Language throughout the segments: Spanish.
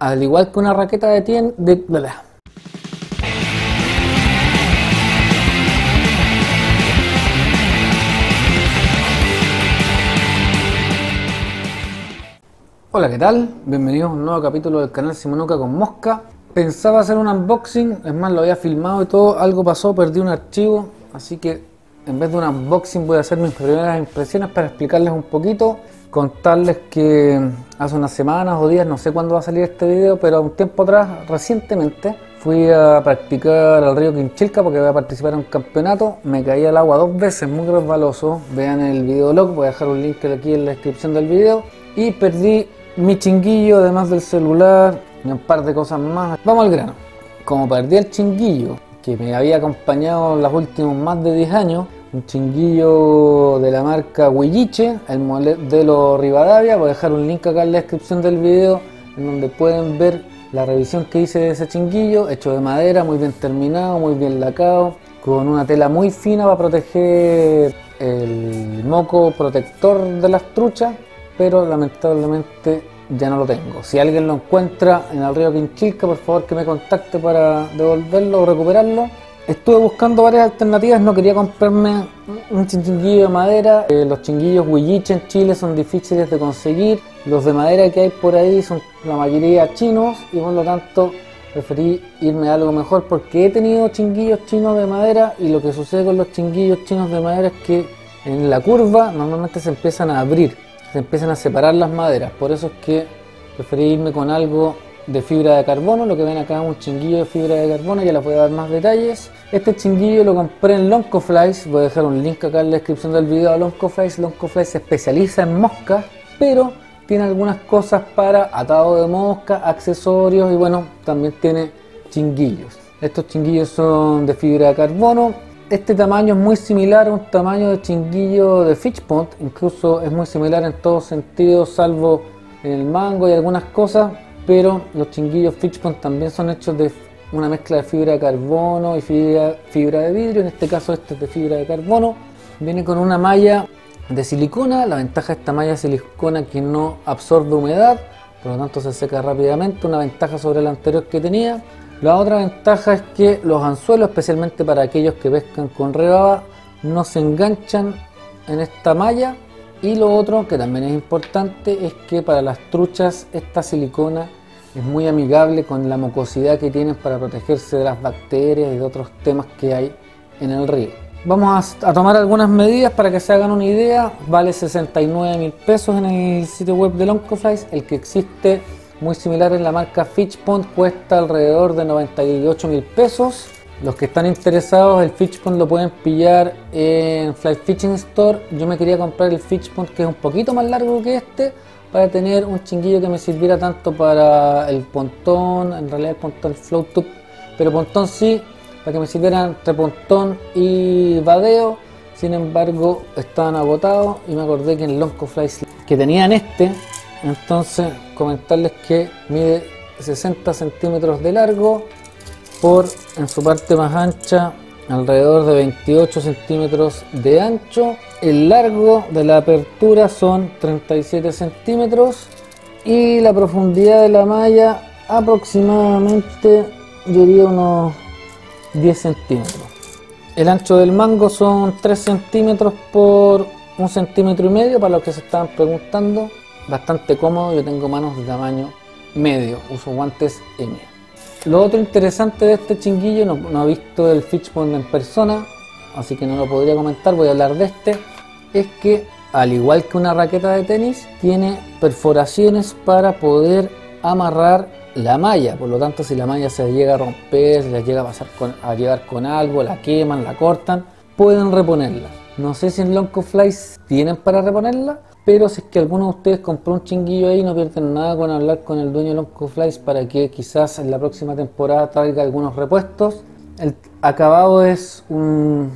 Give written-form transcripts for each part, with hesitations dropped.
al igual que una raqueta de Hola, ¿qué tal? Bienvenidos a un nuevo capítulo del canal Simonuca con Mosca. Pensaba hacer un unboxing, es más, lo había filmado y todo, algo pasó, perdí un archivo, así que en vez de un unboxing voy a hacer mis primeras impresiones para explicarles un poquito, contarles que hace unas semanas o días, no sé cuándo va a salir este video, pero un tiempo atrás, recientemente, fui a practicar al río Quinchilca porque voy a participar en un campeonato. Me caí al agua 2 veces, muy resbaloso. Vean el videolog, voy a dejar un link aquí en la descripción del video. Y perdí mi chinguillo, además del celular y un par de cosas más. Vamos al grano. Como perdí el chinguillo, que me había acompañado los últimos más de 10 años, un chinguillo de la marca Huilliche, el modelo Rivadavia, voy a dejar un link acá en la descripción del video, en donde pueden ver la revisión que hice de ese chinguillo, hecho de madera, muy bien terminado, muy bien lacado, con una tela muy fina para proteger el moco protector de las truchas, pero lamentablemente ya no lo tengo. Si alguien lo encuentra en el río Quinchilca, por favor que me contacte para devolverlo o recuperarlo. Estuve buscando varias alternativas, no quería comprarme un chinguillo de madera. Los chinguillos Huilliche en Chile son difíciles de conseguir. Los de madera que hay por ahí son la mayoría chinos y por lo tanto preferí irme a algo mejor porque he tenido chinguillos chinos de madera y lo que sucede con los chinguillos chinos de madera es que en la curva normalmente se empiezan a abrir, se empiezan a separar las maderas. Por eso es que preferí irme con algo de fibra de carbono. Lo que ven acá es un chinguillo de fibra de carbono, ya les voy a dar más detalles. Este chinguillo lo compré en Loncoflies, voy a dejar un link acá en la descripción del video a Loncoflies. Loncoflies se especializa en moscas, pero tiene algunas cosas para atado de mosca, accesorios y bueno, también tiene chinguillos. Estos chinguillos son de fibra de carbono. Este tamaño es muy similar a un tamaño de chinguillo de Fish Pond, incluso es muy similar en todos sentidos, salvo en el mango y algunas cosas. Pero los chinguillos Fish Pond también son hechos de una mezcla de fibra de carbono y fibra de vidrio. En este caso este es de fibra de carbono. Viene con una malla de silicona. La ventaja de esta malla de silicona es que no absorbe humedad, por lo tanto se seca rápidamente, una ventaja sobre la anterior que tenía. La otra ventaja es que los anzuelos, especialmente para aquellos que pescan con rebaba, no se enganchan en esta malla. Y lo otro que también es importante es que para las truchas esta silicona es muy amigable con la mucosidad que tienen para protegerse de las bacterias y de otros temas que hay en el río. Vamos a tomar algunas medidas para que se hagan una idea. Vale 69.000 pesos en el sitio web de Loncoflies. El que existe muy similar en la marca Fish Pond cuesta alrededor de 98.000 pesos. Los que están interesados, el Fish Pond lo pueden pillar en Fly Fishing Store. Yo me quería comprar el Fish Pond, que es un poquito más largo que este, para tener un chinguillo que me sirviera tanto para el pontón, en realidad el pontón, el float tube, pero pontón sí, para que me sirviera entre pontón y vadeo. Sin embargo, estaban agotados y me acordé que en Loncoflies que tenían este, entonces comentarles que mide 60 centímetros de largo por, en su parte más ancha, alrededor de 28 centímetros de ancho. El largo de la apertura son 37 centímetros y la profundidad de la malla aproximadamente, yo diría unos 10 centímetros. El ancho del mango son 3 centímetros por 1,5 centímetros, para los que se estaban preguntando. Bastante cómodo, yo tengo manos de tamaño medio, uso guantes M. Lo otro interesante de este chinguillo, no he visto el Fish Pond en persona, así que no lo podría comentar, voy a hablar de este, es que al igual que una raqueta de tenis, tiene perforaciones para poder amarrar la malla. Por lo tanto, si la malla se llega a romper, se les llega a pasar a llevar con algo, la queman, la cortan, pueden reponerla. No sé si en Loncoflies tienen para reponerla, pero si es que alguno de ustedes compró un chinguillo ahí, no pierden nada con hablar con el dueño de Loncoflies para que quizás en la próxima temporada traiga algunos repuestos. El acabado es un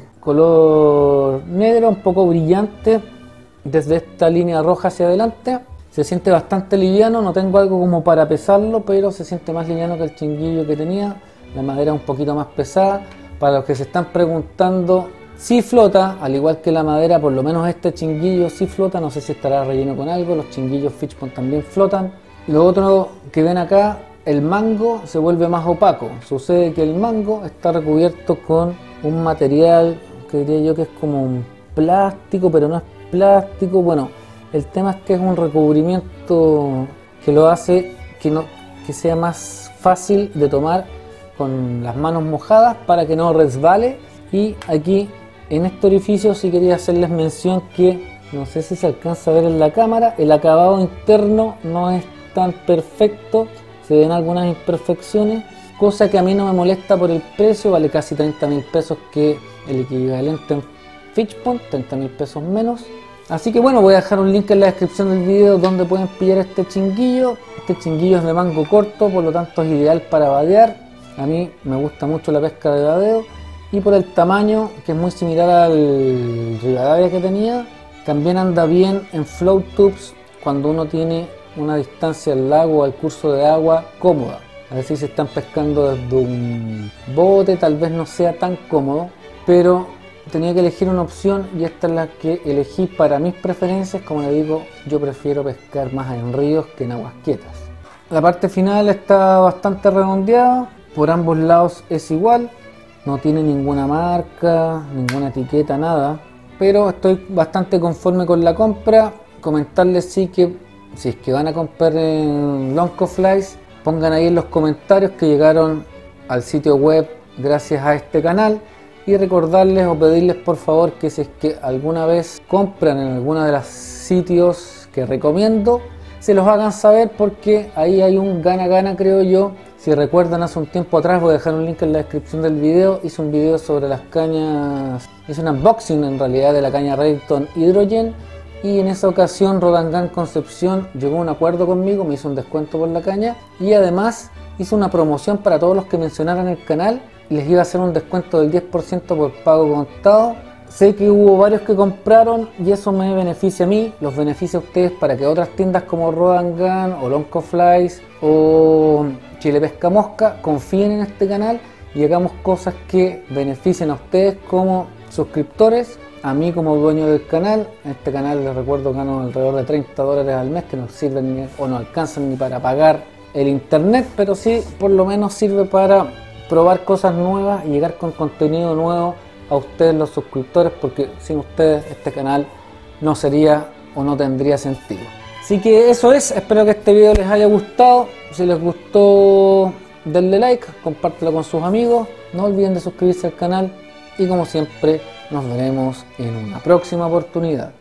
color negro, un poco brillante, desde esta línea roja hacia adelante. Se siente bastante liviano, no tengo algo como para pesarlo, pero se siente más liviano que el chinguillo que tenía. La madera es un poquito más pesada. Para los que se están preguntando, sí flota, al igual que la madera, por lo menos este chinguillo sí flota, no sé si estará relleno con algo. Los chinguillos Fish Pond también flotan. Lo otro que ven acá el mango se vuelve más opaco. Sucede que el mango está recubierto con un material que diría yo que es como un plástico, pero no es plástico. Bueno, el tema es que es un recubrimiento que lo hace que sea más fácil de tomar con las manos mojadas para que no resbale. Y aquí en este orificio sí quería hacerles mención que, no sé si se alcanza a ver en la cámara, el acabado interno no es tan perfecto, se ven algunas imperfecciones, cosa que a mí no me molesta por el precio, vale casi 30.000 pesos, que el equivalente en Fishpond, 30.000 pesos menos. Así que bueno, voy a dejar un link en la descripción del video donde pueden pillar este chinguillo. Este chinguillo es de mango corto, por lo tanto es ideal para vadear. A mí me gusta mucho la pesca de vadeo, y por el tamaño, que es muy similar al Rivadavia que tenía, también anda bien en float tubes cuando uno tiene una distancia al lago o al curso de agua cómoda. A ver si se están pescando desde un bote, tal vez no sea tan cómodo, pero tenía que elegir una opción y esta es la que elegí para mis preferencias. Como les digo, yo prefiero pescar más en ríos que en aguas quietas. La parte final está bastante redondeada, por ambos lados es igual, no tiene ninguna marca, ninguna etiqueta, nada, pero estoy bastante conforme con la compra. Comentarles sí que si es que van a comprar en Loncoflies, pongan ahí en los comentarios que llegaron al sitio web gracias a este canal, y recordarles o pedirles por favor que si es que alguna vez compran en alguno de los sitios que recomiendo, se los hagan saber, porque ahí hay un gana-gana, creo yo. Si recuerdan, hace un tiempo atrás, voy a dejar un link en la descripción del video, hice un video sobre las cañas, hice un unboxing en realidad de la caña Redington Hydrogen, y en esa ocasión Rodangan Concepción llegó a un acuerdo conmigo, me hizo un descuento por la caña, y además hizo una promoción para todos los que mencionaran el canal, les iba a hacer un descuento del 10% por pago contado. Sé que hubo varios que compraron y eso me beneficia a mí, los beneficia a ustedes, para que otras tiendas como Rodangan o Loncoflies o Chile Pesca Mosca confíen en este canal y hagamos cosas que beneficien a ustedes como suscriptores, a mí como dueño del canal. En este canal, les recuerdo, gano alrededor de $30 al mes, que no sirven o no alcanzan ni para pagar el internet, pero sí por lo menos sirve para probar cosas nuevas y llegar con contenido nuevo a ustedes, los suscriptores, porque sin ustedes este canal no sería o no tendría sentido. Así que eso es, espero que este video les haya gustado. Si les gustó, denle like, compártelo con sus amigos, no olviden de suscribirse al canal y como siempre nos veremos en una próxima oportunidad.